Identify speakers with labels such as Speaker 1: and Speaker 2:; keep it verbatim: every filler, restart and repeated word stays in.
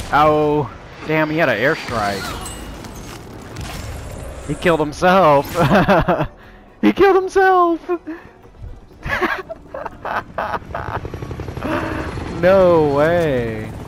Speaker 1: Oh, damn, he had an airstrike. He killed himself. He killed himself. No way.